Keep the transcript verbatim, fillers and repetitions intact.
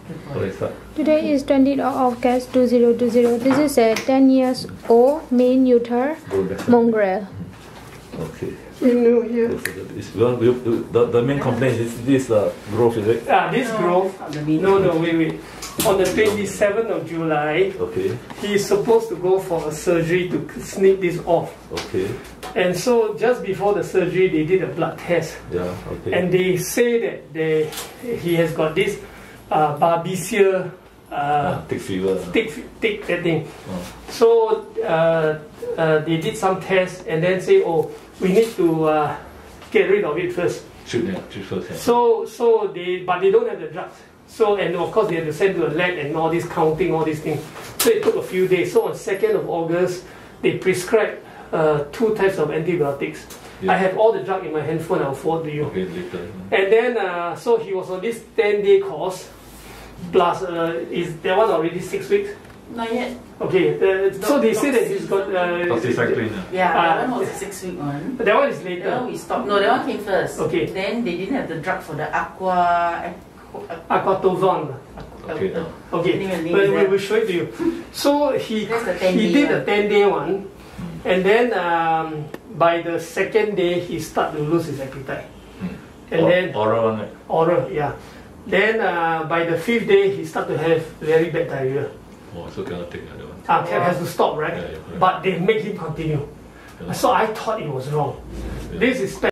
Today is twentieth of August two thousand twenty. This is a ten years old male neuter mongrel. Okay. You know here. Well, the, the main complaint is this uh, growth, is it? Ah, this growth. No, no, wait, wait. On the twenty-seventh of July, okay, he is supposed to go for a surgery to snip this off. Okay. And so just before the surgery, they did a blood test. Yeah. Okay. And they say that they he has got this uh, Babesia. Uh, ah, tick fever. Tick, tick, that thing. Oh. So uh, uh, they did some tests and then say, oh, we need to uh, get rid of it first. Shoot, yeah, shoot first. Yeah. So, so they, but they don't have the drugs. So, and of course they have to send to a lab and all this counting, all these things. So it took a few days. So on second of August, they prescribed uh, two types of antibiotics. Yeah. I have all the drug in my handphone. I'll forward to you. Okay, later. And then, uh, so he was on this ten-day course. Plus, uh, is that one already six weeks? Not yet. Okay, uh, so they say that he's got. Uh, Doxycycline. Yeah, uh, that one was a six week one. That one is later. That one we stopped. No, that one came first. Okay. Then they didn't have the drug for the aqua. Aquatozone. Okay. Uh, okay, Anyway, but we will show it to you. So he he did a ten day one, and then um, by the second day he started to lose his appetite. Hmm. And or, then oral one, right? Oral, yeah. Then uh, by the fifth day he started to have very bad diarrhea. Oh, so cannot take the other one. Ah, uh, has to stop, right? Yeah, yeah, but they make him continue. Yeah. So I thought it was wrong. Yeah. This is